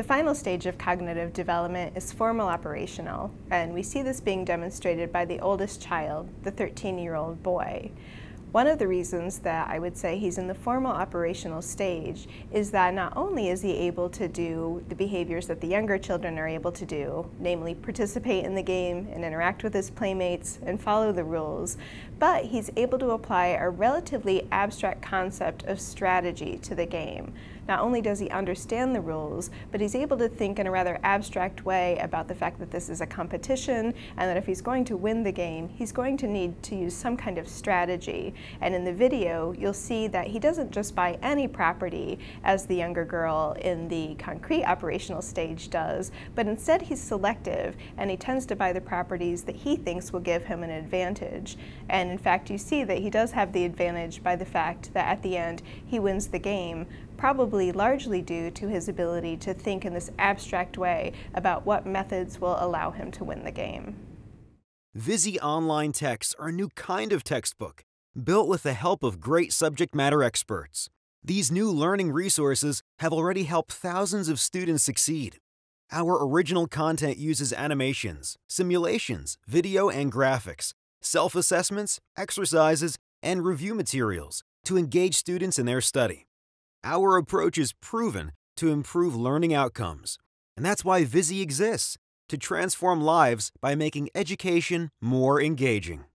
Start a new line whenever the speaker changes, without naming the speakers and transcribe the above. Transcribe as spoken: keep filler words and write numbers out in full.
The final stage of cognitive development is formal operational, and we see this being demonstrated by the oldest child, the thirteen-year-old boy. One of the reasons that I would say he's in the formal operational stage is that not only is he able to do the behaviors that the younger children are able to do, namely participate in the game and interact with his playmates and follow the rules, but he's able to apply a relatively abstract concept of strategy to the game. Not only does he understand the rules, but he's able to think in a rather abstract way about the fact that this is a competition and that if he's going to win the game, he's going to need to use some kind of strategy. And in the video, you'll see that he doesn't just buy any property as the younger girl in the concrete operational stage does, but instead he's selective and he tends to buy the properties that he thinks will give him an advantage. And in fact, you see that he does have the advantage by the fact that at the end he wins the game, probably largely due to his ability to think in this abstract way about what methods will allow him to win the game.
Vizi online texts are a new kind of textbook, built with the help of great subject matter experts. These new learning resources have already helped thousands of students succeed. Our original content uses animations, simulations, video and graphics, self-assessments, exercises, and review materials to engage students in their study. Our approach is proven to improve learning outcomes, and that's why Vizi exists, to transform lives by making education more engaging.